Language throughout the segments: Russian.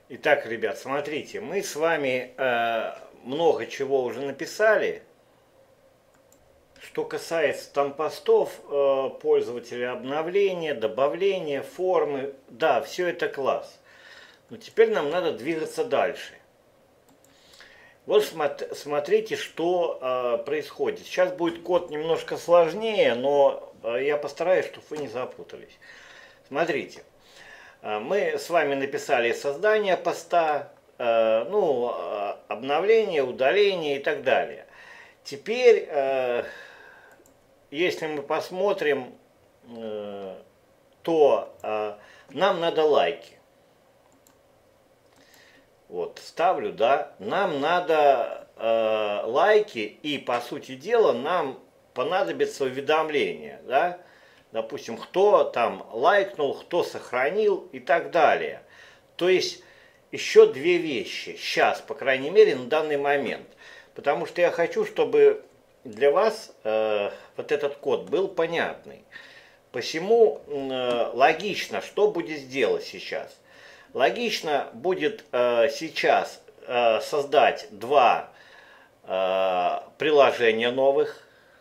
Итак, ребят, смотрите, мы с вами много чего уже написали. Что касается там постов, пользователя, обновления, добавления, формы, да, все это класс. Но теперь нам надо двигаться дальше. Вот смотрите, что происходит. Сейчас будет код немножко сложнее, но я постараюсь, чтобы вы не запутались. Смотрите, мы с вами написали создание поста, обновление, удаление и так далее. Теперь, если мы посмотрим, то нам надо лайки. Вот, ставлю, да. Нам надо лайки, и, по сути дела, нам понадобится уведомление, да. Допустим, кто там лайкнул, кто сохранил и так далее. То есть, еще две вещи. Сейчас, по крайней мере, на данный момент. Потому что я хочу, чтобы для вас вот этот код был понятный. Посему логично, что будет сделать сейчас. Логично будет сейчас создать два приложения новых.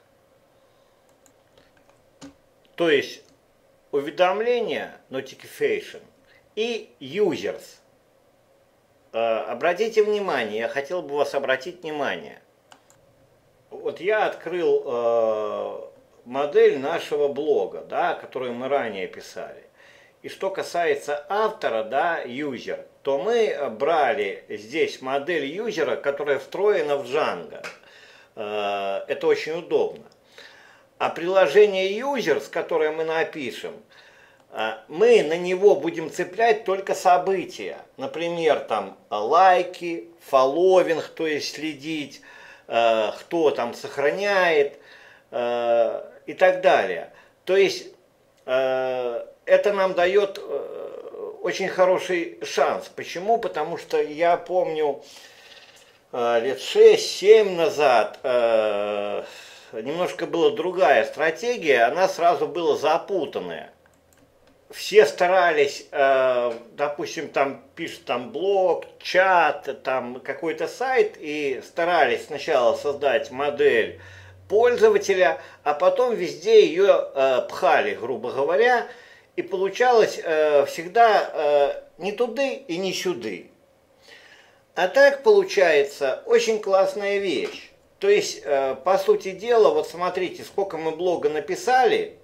То есть уведомления, notification, и users. Обратите внимание, я хотел бы вас обратить внимание. Вот я открыл модель нашего блога, да, которую мы ранее писали. И что касается автора, да, user, то мы брали здесь модель юзера, которая встроена в Django. Это очень удобно. А приложение users, которое мы напишем, мы на него будем цеплять только события. Например, там лайки, фолловинг, то есть следить, кто там сохраняет и так далее. То есть это нам дает очень хороший шанс. Почему? Потому что я помню лет 6-7 назад немножко была другая стратегия, она сразу была запутанная. Все старались, допустим, там пишут там блог, чат, там какой-то сайт, и старались сначала создать модель пользователя, а потом везде ее пхали, грубо говоря, и получалось всегда не туды и не сюды. А так получается очень классная вещь. То есть, по сути дела, вот смотрите, сколько мы блога написали,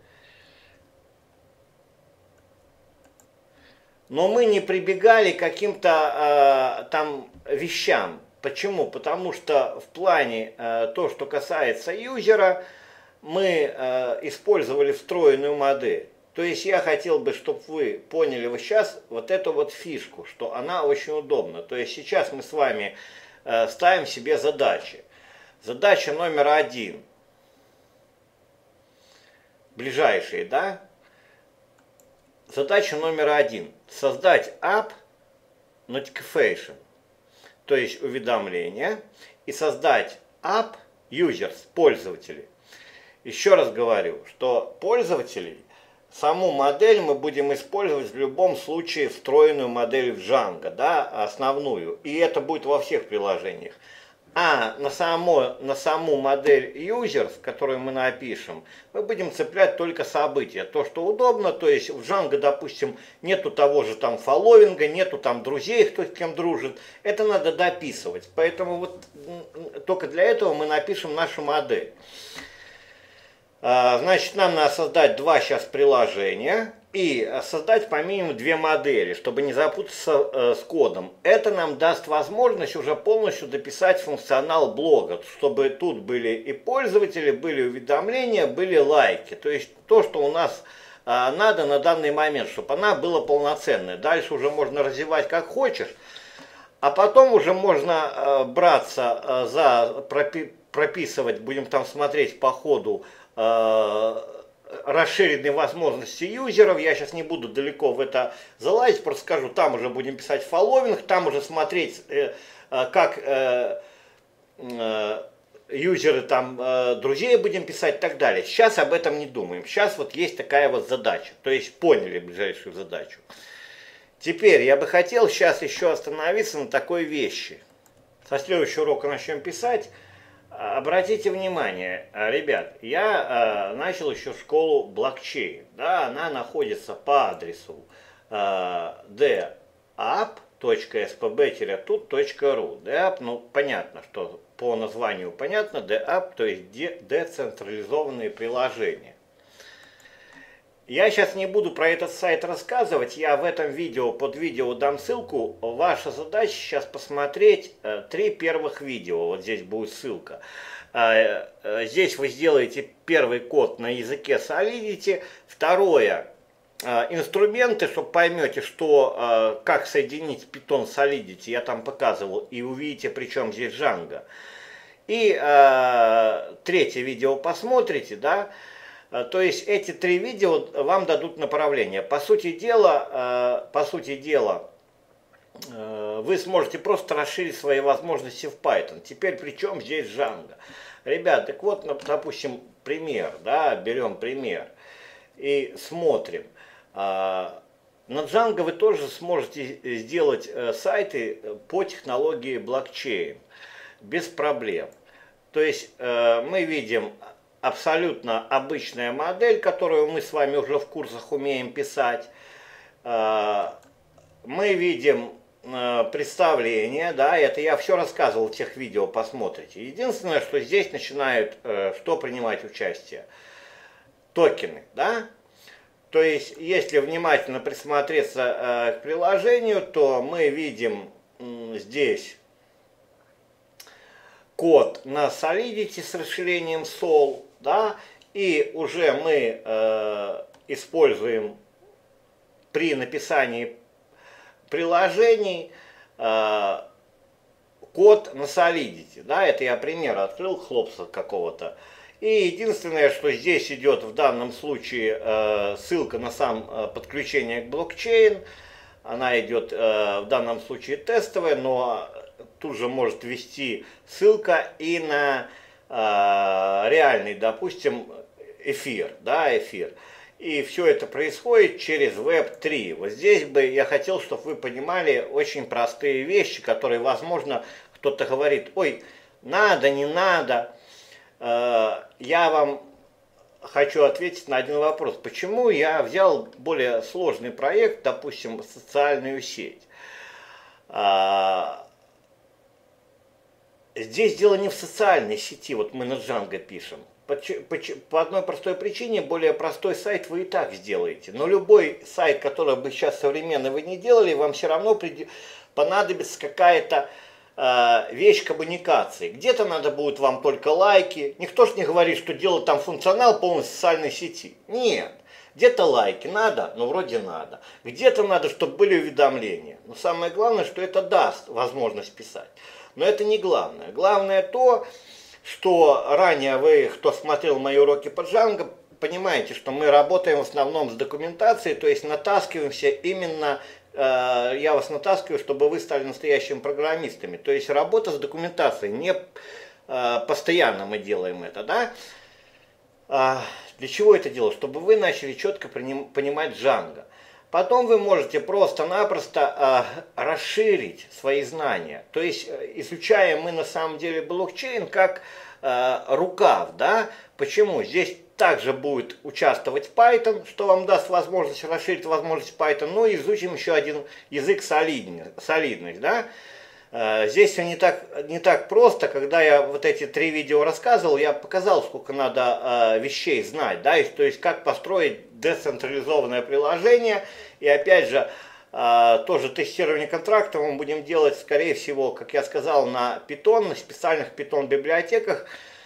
но мы не прибегали к каким-то там вещам. Почему? Потому что в плане то, что касается юзера, мы использовали встроенную модель. То есть я хотел бы, чтобы вы поняли вот сейчас вот эту вот фишку, что она очень удобна. То есть сейчас мы с вами ставим себе задачи. Задача номер 1. Ближайшие, да? Задача номер 1. Создать app notification, то есть уведомления, и создать app users, пользователи. Еще раз говорю, что пользователей, саму модель мы будем использовать в любом случае встроенную модель в Django, да, основную, и это будет во всех приложениях. А на саму модель users, которую мы напишем, мы будем цеплять только события. То, что удобно, то есть в Django, допустим, нету того же там фолловинга, нету там друзей, кто с кем дружит. Это надо дописывать. Поэтому вот только для этого мы напишем нашу модель. Значит, нам надо создать два сейчас приложения и создать по минимуму две модели, чтобы не запутаться с кодом. Это нам даст возможность уже полностью дописать функционал блога, чтобы тут были и пользователи, были уведомления, были лайки. То есть то, что у нас надо на данный момент, чтобы она была полноценной. Дальше уже можно развивать как хочешь, а потом уже можно браться за прописывать, будем там смотреть по ходу, расширенные возможности юзеров. Я сейчас не буду далеко в это залазить, просто скажу, там уже будем писать фолловинг, там уже смотреть, как юзеры там друзей будем писать и так далее. Сейчас об этом не думаем. Сейчас вот есть такая вот задача, то есть поняли ближайшую задачу. Теперь я бы хотел сейчас еще остановиться на такой вещи. Со следующего урока начнем писать. Обратите внимание, ребят, я начал еще школу блокчейн. Да, она находится по адресу deapp.spb-tut.ru. Deapp, ну понятно, что по названию понятно, Deapp, то есть децентрализованные приложения. Я сейчас не буду про этот сайт рассказывать, я в этом видео, под видео дам ссылку. Ваша задача сейчас посмотреть 3 первых видео, вот здесь будет ссылка. Здесь вы сделаете первый код на языке Solidity, второе инструменты, чтобы поймете, что, как соединить Python с Solidity, я там показывал, и увидите, причем здесь Django. И третье видео посмотрите, да. То есть эти 3 видео вам дадут направление. По сути дела, вы сможете просто расширить свои возможности в Python. Теперь при чем здесь Django? Ребят, так вот, допустим, пример, да, берем пример и смотрим. На Django вы тоже сможете сделать сайты по технологии блокчейн без проблем. То есть мы видим абсолютно обычная модель, которую мы с вами уже в курсах умеем писать. Мы видим представление, да, это я все рассказывал в тех видео, посмотрите. Единственное, что здесь начинают что принимать участие? Токены, да. То есть, если внимательно присмотреться к приложению, то мы видим здесь код на Solidity с расширением Sol, да, и уже мы используем при написании приложений код на Solidity, да, это я пример открыл, хлопца какого-то. И единственное, что здесь идет в данном случае ссылка на сам подключение к блокчейн, она идет в данном случае тестовая, но тут же может ввести ссылка и на реальный, допустим, эфир, да, эфир. И все это происходит через Web3. Вот здесь бы я хотел, чтобы вы понимали очень простые вещи, которые, возможно, кто-то говорит, ой, надо, не надо. Я вам хочу ответить на один вопрос. Почему я взял более сложный проект, допустим, социальную сеть? Здесь дело не в социальной сети, вот мы на Django пишем. По одной простой причине, более простой сайт вы и так сделаете. Но любой сайт, который бы сейчас современный вы не делали, вам все равно понадобится какая-то вещь коммуникации. Где-то надо будет вам только лайки. Никто же не говорит, что делать там функционал полной социальной сети. Нет. Где-то лайки надо, ну вроде надо. Где-то надо, чтобы были уведомления. Но самое главное, что это даст возможность писать. Но это не главное. Главное то, что ранее вы, кто смотрел мои уроки по Django, понимаете, что мы работаем в основном с документацией, то есть натаскиваемся именно, я вас натаскиваю, чтобы вы стали настоящими программистами. То есть работа с документацией, не постоянно мы делаем это, да? Для чего это делать? Чтобы вы начали четко понимать Django. Потом вы можете просто-напросто расширить свои знания. То есть изучаем мы на самом деле блокчейн как рукав. Да? Почему? Здесь также будет участвовать Python, что вам даст возможность расширить возможность Python. Ну и изучим еще один язык солидность. Да? Здесь все не так просто. Когда я вот эти 3 видео рассказывал, я показал, сколько надо вещей знать. Да? То есть как построить децентрализованное приложение. И опять же, тоже тестирование контрактов мы будем делать, скорее всего, как я сказал, на Python, на специальных Python библиотеках.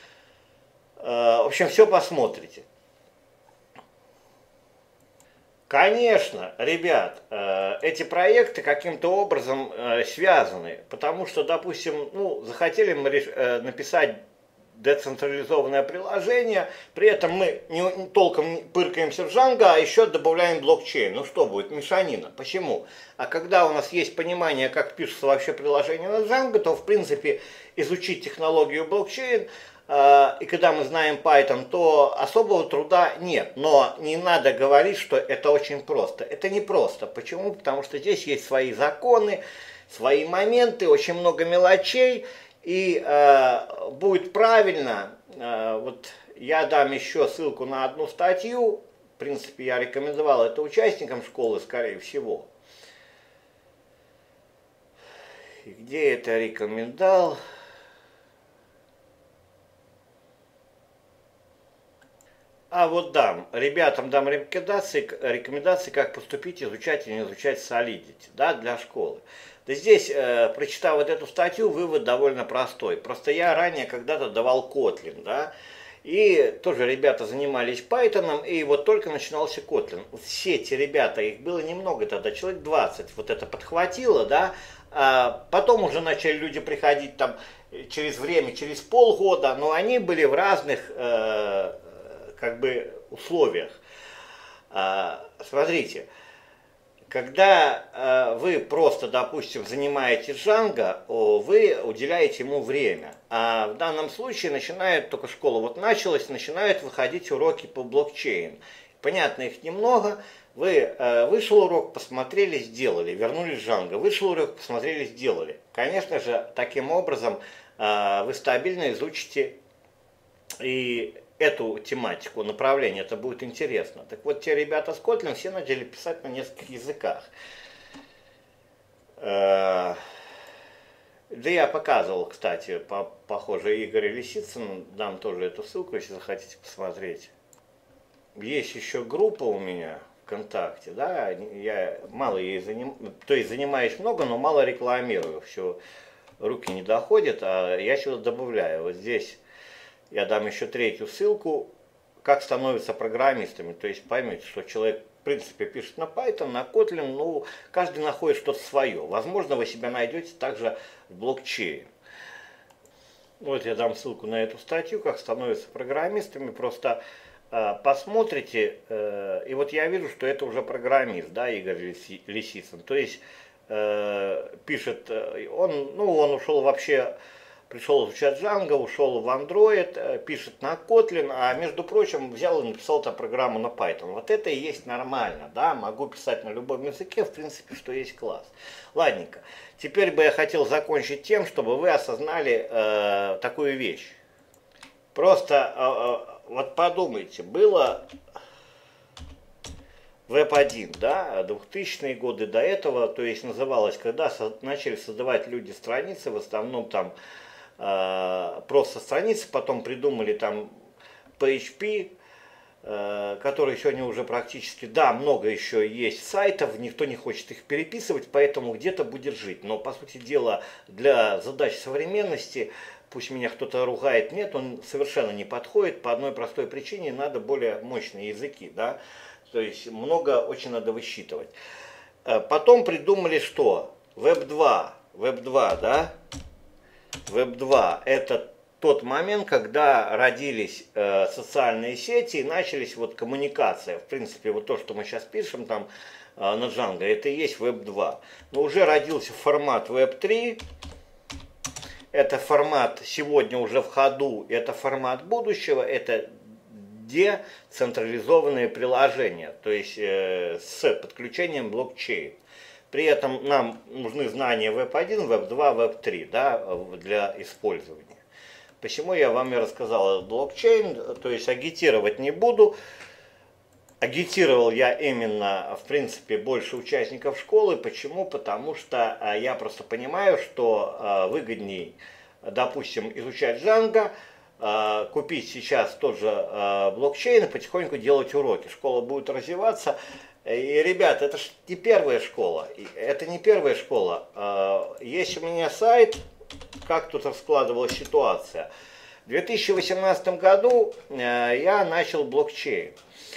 В общем, все посмотрите. Конечно, ребят, эти проекты каким-то образом связаны, потому что, допустим, ну, захотели мы написать децентрализованное приложение, при этом мы не толком пыркаемся в Django, а еще добавляем блокчейн. Ну что будет? Мешанина. Почему? А когда у нас есть понимание, как пишется вообще приложение на Django, то в принципе изучить технологию блокчейн и когда мы знаем Python, то особого труда нет. Но не надо говорить, что это очень просто. Это не просто. Почему? Потому что здесь есть свои законы, свои моменты, очень много мелочей. И будет правильно, вот я дам еще ссылку на одну статью. В принципе, я рекомендовал это участникам школы, скорее всего. И где это рекомендовал? А вот ребятам дам рекомендации, как поступить, изучать и не изучать Solidity, да, для школы. Да здесь, прочитав вот эту статью, вывод довольно простой. Просто я ранее когда-то давал Kotlin, да, и тоже ребята занимались Python, и вот только начинался Kotlin. Все эти ребята, их было немного тогда, человек 20, вот это подхватило, да, а потом уже начали люди приходить там через время, через полгода, но они были в разных как бы условиях. Смотрите, когда вы просто, допустим, занимаетесь Django, вы уделяете ему время. А в данном случае начинает, только школа вот началась, начинают выходить уроки по блокчейн. Понятно, их немного. Вы вышел урок, посмотрели, сделали, вернулись в Django. Вышел урок, посмотрели, сделали. Конечно же, таким образом вы стабильно изучите и эту тематику, направление, это будет интересно. Так вот, те ребята с Kotlin все начали писать на нескольких языках. Да я показывал, кстати, похоже, Игорь Лисицын, дам тоже эту ссылку, если захотите посмотреть. Есть еще группа у меня ВКонтакте, да, я мало ей то есть занимаюсь много, но мало рекламирую, все, руки не доходят, а я что-то добавляю. Вот здесь я дам еще третью ссылку, как становятся программистами. То есть поймете, что человек в принципе пишет на Python, на Kotlin, ну каждый находит что-то свое. Возможно, вы себя найдете также в блокчейн. Вот я дам ссылку на эту статью, как становятся программистами. Просто посмотрите, и вот я вижу, что это уже программист, да, Игорь Лисицын. То есть пишет, он ушел вообще. Пришел изучать Django, ушел в Android, пишет на Kotlin, а между прочим взял и написал там программу на Python. Вот это и есть нормально, да, могу писать на любом языке, в принципе, что есть класс. Ладненько, теперь бы я хотел закончить тем, чтобы вы осознали такую вещь. Просто вот подумайте, было Web1, да, 2000-е годы до этого, то есть называлось, когда начали создавать люди страницы, в основном там просто страницы, потом придумали там PHP, который сегодня уже практически, да, много еще есть сайтов, никто не хочет их переписывать, поэтому где-то будет жить. Но, по сути дела, для задач современности, пусть меня кто-то ругает, нет, он совершенно не подходит по одной простой причине, надо более мощные языки, да, то есть много очень надо высчитывать. Потом придумали что? Web2, да? Web2 это тот момент, когда родились социальные сети и начались вот коммуникация. В принципе, вот то, что мы сейчас пишем там на Django, это и есть Web2. Но уже родился формат Web3. Это формат сегодня уже в ходу, это формат будущего, это децентрализованные приложения, то есть с подключением блокчейн. При этом нам нужны знания Web1, Web2, Web3, да, для использования. Почему я вам и рассказал блокчейн, то есть агитировать не буду. Агитировал я именно, в принципе, больше участников школы. Почему? Потому что я просто понимаю, что выгодней, допустим, изучать Django, купить сейчас тоже блокчейн и потихоньку делать уроки. Школа будет развиваться. И, ребята, это же не первая школа. Это не первая школа. Есть у меня сайт, как тут складывалась ситуация. В 2018 году я начал блокчейн.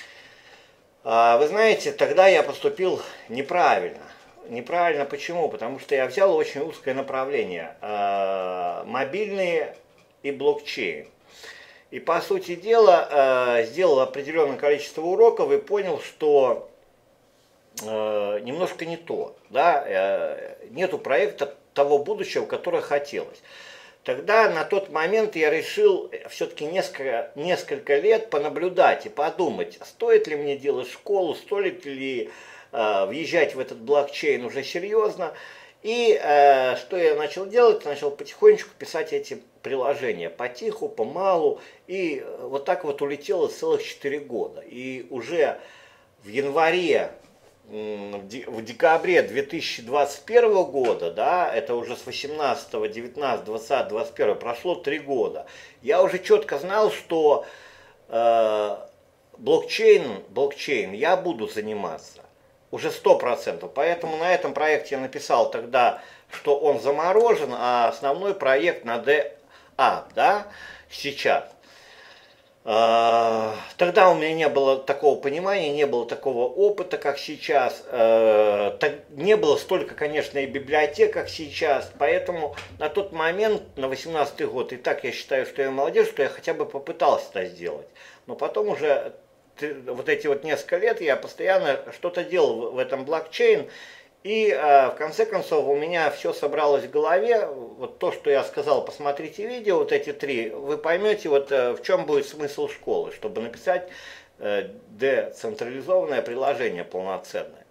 Вы знаете, тогда я поступил неправильно. Неправильно почему? Потому что я взял очень узкое направление. Мобильные и блокчейн. И по сути дела сделал определенное количество уроков и понял, что немножко не то, да, нету проекта того будущего, которое хотелось. Тогда на тот момент я решил все-таки несколько лет понаблюдать и подумать, стоит ли мне делать школу, стоит ли въезжать в этот блокчейн уже серьезно. И что я начал делать? Начал потихонечку писать эти приложения, потиху, помалу. И вот так вот улетело целых 4 года. И уже в январе, в декабре 2021 года, да, это уже с 18, 19, 20, 21, прошло 3 года, я уже четко знал, что блокчейн я буду заниматься уже 100%. Поэтому на этом проекте я написал тогда, что он заморожен, а основной проект на DApp, да, сейчас. Тогда у меня не было такого понимания, не было такого опыта, как сейчас. Не было столько, конечно, и библиотек, как сейчас. Поэтому на тот момент, на 18-й год, и так я считаю, что я молодец, что я хотя бы попытался это сделать. Но потом уже вот эти вот несколько лет я постоянно что-то делал в этом блокчейн. И в конце концов у меня все собралось в голове. Вот то, что я сказал, посмотрите видео, вот эти 3, вы поймете, вот в чем будет смысл школы, чтобы написать децентрализованное приложение полноценное.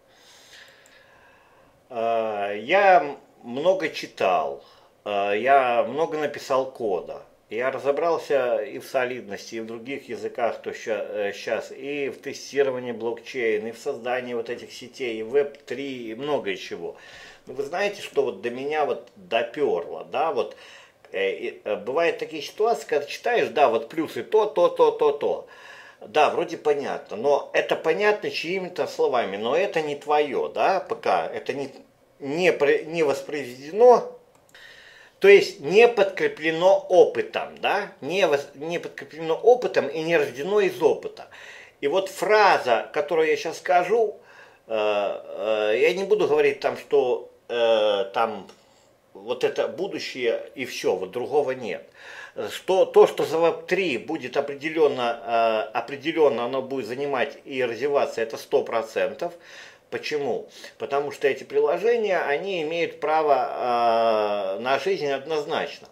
Я много читал, я много написал кода. Я разобрался и в солидности, и в других языках, то сейчас, и в тестировании блокчейна, и в создании вот этих сетей, и Web3, и многое чего. Но вы знаете, что вот до меня вот доперло, да, вот бывают такие ситуации, когда читаешь, да, вот плюсы то. Да, вроде понятно, но это понятно чьими-то словами, но это не твое, да, пока, это не воспроизведено. То есть не подкреплено опытом, да? Не подкреплено опытом и не рождено из опыта. И вот фраза, которую я сейчас скажу, я не буду говорить там, что там вот это будущее и все, вот другого нет. То, что за Web3 будет определенно оно будет занимать и развиваться, это 100%. Почему? Потому что эти приложения, они имеют право на жизнь однозначно.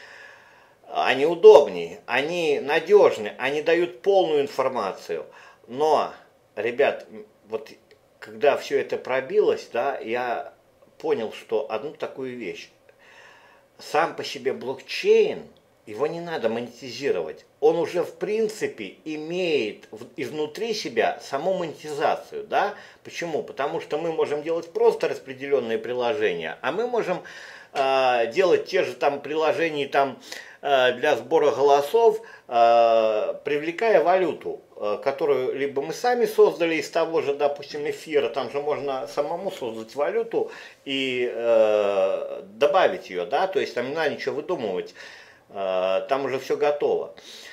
Они удобнее, они надежны, они дают полную информацию. Но, ребят, вот когда все это пробилось, да, я понял, что одну такую вещь. Сам по себе блокчейн, его не надо монетизировать. Он уже в принципе имеет изнутри себя саму монетизацию, да? Почему? Потому что мы можем делать просто распределенные приложения, а мы можем делать те же там приложения там, для сбора голосов, привлекая валюту, которую либо мы сами создали из того же, допустим, эфира, там же можно самому создать валюту и добавить ее, да, то есть там не надо ничего выдумывать. Там уже все готово.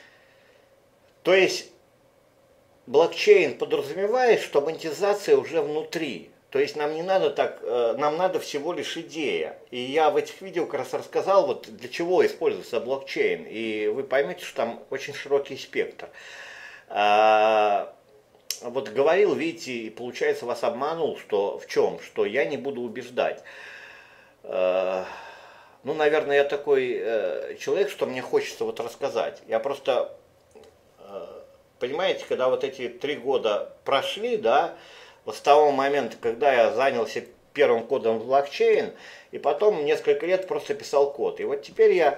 То есть блокчейн подразумевает, что монетизация уже внутри. То есть нам не надо так, нам надо всего лишь идея. И я в этих видео как раз рассказал, вот для чего используется блокчейн. И вы поймете, что там очень широкий спектр. Вот говорил, видите, и получается вас обманул, что в чем? Что я не буду убеждать. Ну, наверное, я такой человек, что мне хочется вот рассказать. Я просто, понимаете, когда вот эти 3 года прошли, да, вот с того момента, когда я занялся первым кодом в блокчейн, и потом несколько лет просто писал код. И вот теперь я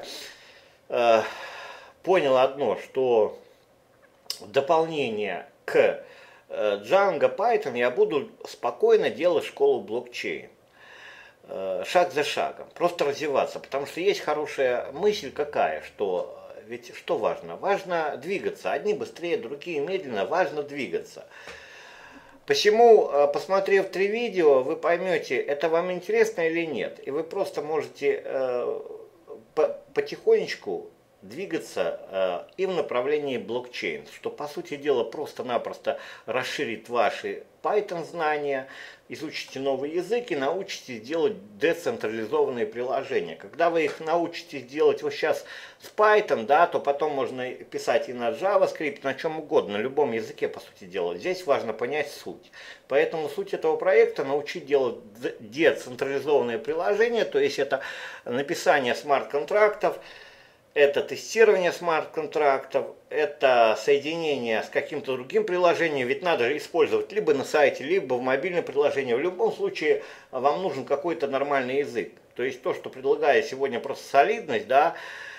понял одно, что в дополнение к Django Python я буду спокойно делать школу блокчейн. Шаг за шагом, просто развиваться, потому что есть хорошая мысль какая, что ведь что важно? Важно двигаться, одни быстрее, другие медленно, важно двигаться. Посему, посмотрев 3 видео, вы поймете, это вам интересно или нет, и вы просто можете потихонечку двигаться и в направлении блокчейн, что по сути дела просто-напросто расширит ваши Python знания, изучите новый язык и научитесь делать децентрализованные приложения. Когда вы их научитесь делать вот сейчас с Python, да, то потом можно писать и на JavaScript, на чем угодно, на любом языке по сути дела. Здесь важно понять суть. Поэтому суть этого проекта научить делать децентрализованные приложения, то есть это написание смарт-контрактов, это тестирование смарт-контрактов, это соединение с каким-то другим приложением, ведь надо же использовать либо на сайте, либо в мобильном приложении. В любом случае вам нужен какой-то нормальный язык. То есть то, что предлагает сегодня просто солидность, да,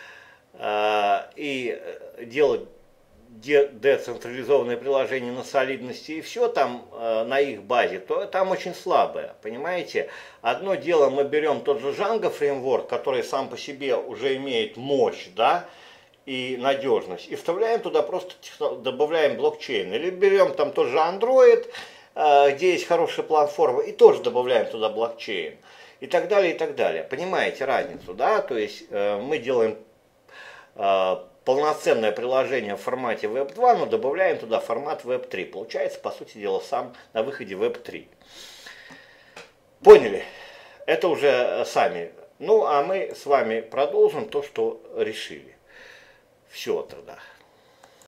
и делать децентрализованные приложения на солидности и все там на их базе, то там очень слабое, понимаете? Одно дело, мы берем тот же Django фреймворк, который сам по себе уже имеет мощь, да, и надежность, и вставляем туда просто, добавляем блокчейн. Или берем там тот же Android, где есть хорошая платформа, и тоже добавляем туда блокчейн. И так далее, и так далее. Понимаете разницу, да? То есть мы делаем полноценное приложение в формате Web 2, но добавляем туда формат Web 3. Получается, по сути дела, сам на выходе Web 3. Поняли? Это уже сами. Ну, а мы с вами продолжим то, что решили. Все тогда.